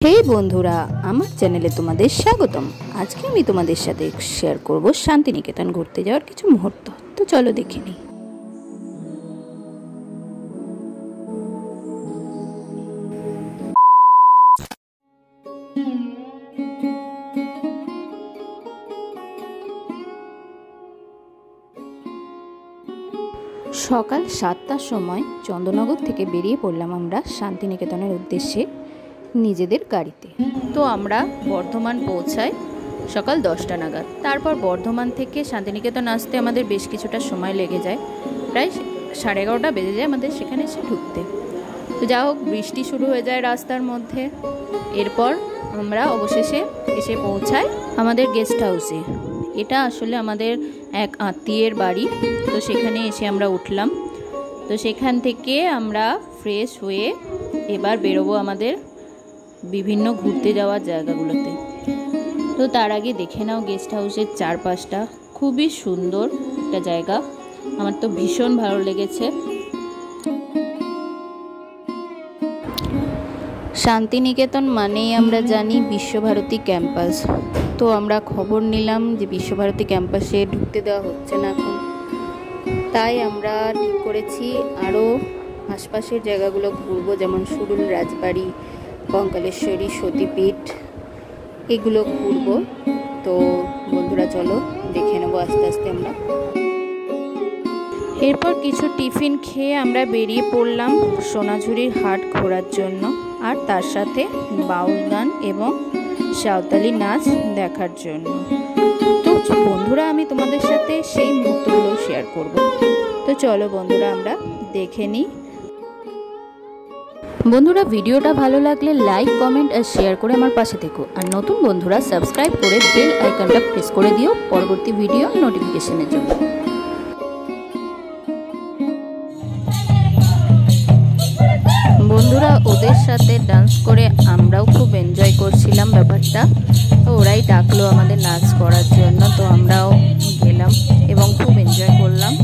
हे বন্ধুরা, আমার চ্যানেলে তোমাদের স্বাগতম। আজকে আমি তোমাদের সাথে শেয়ার করব শান্তিনিকেতন ঘুরতে যাওয়ার কিছু মুহূর্ত। তো চলো দেখে নিই। সকাল 7টার সময় চন্দননগর থেকে বেরিয়ে পড়লাম আমরা শান্তিনিকেতনের উদ্দেশ্যে নিজেদের গাড়িতে। তো আমরা বর্ধমান পৌঁছাই সকাল 10টা নাগাদ। তারপর বর্ধমান থেকে শান্তিনিকেতন আসতে আমাদের বেশ কিছুটা সময় লেগে যায়, প্রায় 11:30 বেজে যায় আমাদের সেখানে এসে ঢুকতে। তো যা হোক, বৃষ্টি শুরু হয়ে যায় রাস্তার মধ্যে। এরপর আমরা অবশেষে এসে পৌঁছাই আমাদের গেস্ট হাউসে। এটা আসলে আমাদের এক আত্মীয়ের বাড়ি। তো সেখানে এসে আমরা উঠলাম। তো সেখান থেকে আমরা ফ্রেশ হয়ে এবার বেরোবো আমাদের বিভিন্ন ঘুরতে যাওয়ার জায়গাগুলোতে। তো তার আগে দেখে নাও গেস্ট হাউসের চারপাশটা, খুবই সুন্দর একটা জায়গা। আমার তো ভীষণ ভালো লেগেছে। শান্তিনিকেতন মানেই আমরা জানি বিশ্বভারতী ক্যাম্পাস। তো আমরা খবর নিলাম যে বিশ্বভারতী ক্যাম্পাসে ঢুকতে দেওয়া হচ্ছে না এখন। তাই আমরা ঠিক করেছি আরও আশপাশের জায়গাগুলো ঘুরবো, যেমন সুরুল রাজবাড়ি, কঙ্কালেশ্বরী, সতীপীঠ, এগুলো ঘুরবো। তো বন্ধুরা চলো দেখে নেবো আস্তে আস্তে আমরা। এরপর কিছু টিফিন খেয়ে আমরা বেরিয়ে পড়লাম সোনাঝুরির হাট ঘোরার জন্য, আর তার সাথে বাউল গান এবং সাঁওতালি নাচ দেখার জন্য। তো বন্ধুরা আমি তোমাদের সাথে সেই মুহূর্তগুলো শেয়ার করব। তো চলো বন্ধুরা আমরা দেখে নিই। বন্ধুরা ভিডিওটা ভালো লাগলে লাইক, কমেন্ট আর শেয়ার করে আমার পাশে থেকো। আর নতুন বন্ধুরা সাবস্ক্রাইব করে বেল আইকনটা প্রেস করে দিও পরবর্তী ভিডিও নোটিফিকেশনের জন্য। বন্ধুরা ওদের সাথে ডান্স করে আমরাও খুব এনজয় করছিলাম ব্যাপারটা। তো ওরাই ডাকলো আমাদের নাচ করার জন্য, তো আমরাও গেলাম এবং খুব এনজয় করলাম।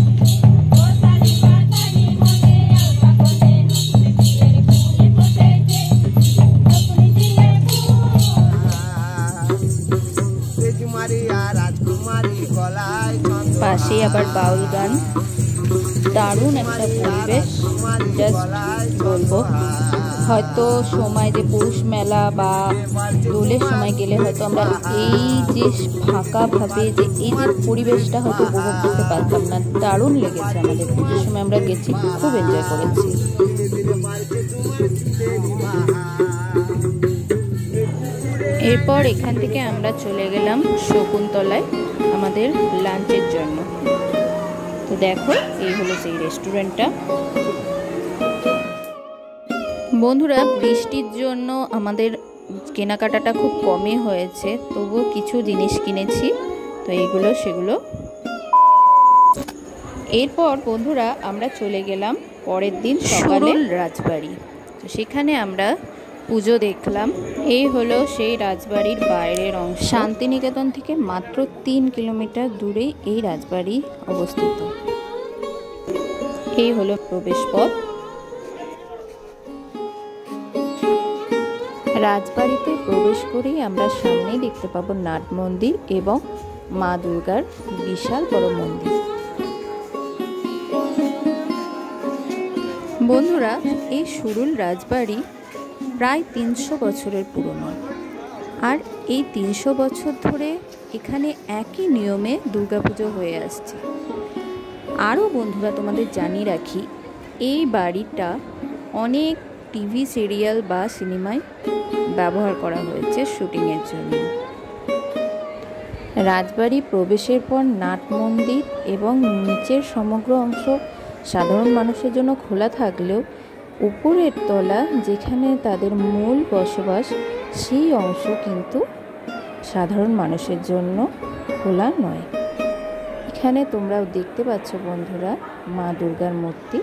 পাশেই আবার বাউল গান, দারুণ একটা পরিবেশ। জাস্ট বলবো, হয়তো সময় যে পৌষ মেলা বা দোলের সময় গেলে হয়তো আমরা এই যে ফাঁকাভাবে যে এই যে পরিবেশটা হয়তো উপভোগ করতে পারতাম না। দারুণ লেগেছে আমাদের, পুজোর সময় আমরা গেছি, খুব এনজয় করেছি। এরপর এখান থেকে আমরা চলে গেলাম শকুন্তলায় আমাদের লাঞ্চের জন্য। তো দেখো এই হলো সেই রেস্টুরেন্টটা। বন্ধুরা বৃষ্টির জন্য আমাদের কেনাকাটাটা খুব কমই হয়েছে, তবুও কিছু জিনিস কিনেছি। তো এইগুলো সেগুলো। এরপর বন্ধুরা আমরা চলে গেলাম পরের দিন সকালে রাজবাড়ি। তো সেখানে আমরা পুজো দেখলাম। এই হলো সেই রাজবাড়ির বাইরের অংশ। শান্তিনিকেতন থেকে মাত্র 3 কিলোমিটার দূরে এই রাজবাড়ি অবস্থিত। এই হলো প্রবেশ পথ। রাজবাড়িতে প্রবেশ করেই আমরা সামনেই দেখতে পাবো নাট মন্দির এবং মা দুর্গার বিশাল বড় মন্দির। বন্ধুরা এই সুরুল রাজবাড়ি প্রায় 300 বছরের পুরনো। আর এই 300 বছর ধরে এখানে একই নিয়মে দুর্গাপুজো হয়ে আসছে। আরও বন্ধুরা তোমাদের জানিয়ে রাখি, এই বাড়িটা অনেক টিভি সিরিয়াল বা সিনেমায় ব্যবহার করা হয়েছে শুটিংয়ের জন্য। রাজবাড়ি প্রবেশের পর নাট মন্দির এবং নিচের সমগ্র অংশ সাধারণ মানুষের জন্য খোলা থাকলেও উপরের তলা যেখানে তাদের মূল বসবাস, সেই অংশ কিন্তু সাধারণ মানুষের জন্য খোলা নয়। এখানে তোমরাও দেখতে পাচ্ছ বন্ধুরা মা দুর্গার মূর্তি।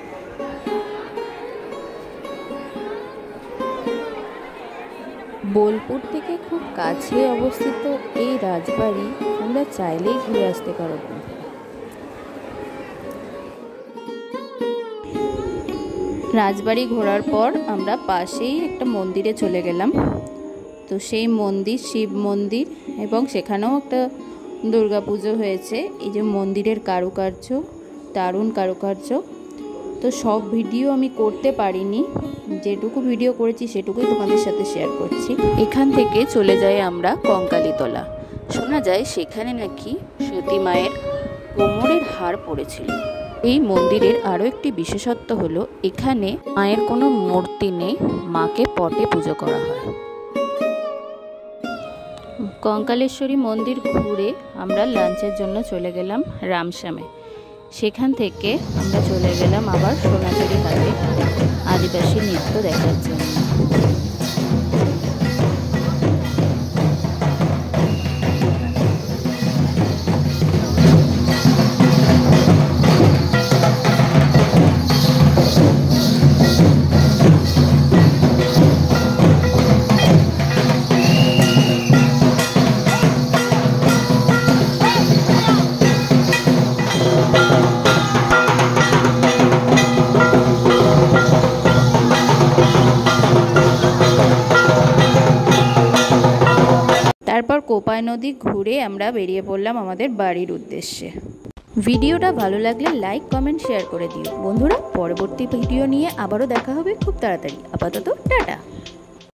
বোলপুর থেকে খুব কাছে অবস্থিত এই রাজবাড়ি তোমরা চাইলেই ঘুরে আসতে পারো। রাজবাড়ি ঘোরার পর আমরা পাশেই একটা মন্দিরে চলে গেলাম। তো সেই মন্দির শিব মন্দির, এবং সেখানেও একটা দুর্গা পুজো হয়েছে। এই যে মন্দিরের কারুকার্য, দারুণ কারুকার্য। তো সব ভিডিও আমি করতে পারিনি, যেটুকু ভিডিও করেছি সেটুকুই তোমাদের সাথে শেয়ার করছি। এখান থেকে চলে যাই আমরা কঙ্কালীতলা। শোনা যায় সেখানে নাকি সতী মায়ের কোমরের হার পড়েছিল। এই মন্দিরের আরও একটি বিশেষত্ব হলো এখানে মায়ের কোনো মূর্তি নেই, মাকে পটে পুজো করা হয়। কঙ্কালেশ্বরী মন্দির ঘুরে আমরা লাঞ্চের জন্য চলে গেলাম রামশ্যামে। সেখান থেকে আমরা চলে গেলাম আবার সোনাঝুরি হাটে আদিবাসী নৃত্য দেখার জন্য। তারপর কোপাই নদী ঘুরে আমরা বেরিয়ে পড়লাম আমাদের বাড়ির উদ্দেশ্যে। ভিডিওটা ভালো লাগলে লাইক, কমেন্ট, শেয়ার করে দিও বন্ধুরা। পরবর্তী ভিডিও নিয়ে আবারও দেখা হবে খুব তাড়াতাড়ি। আপাতত টাটা।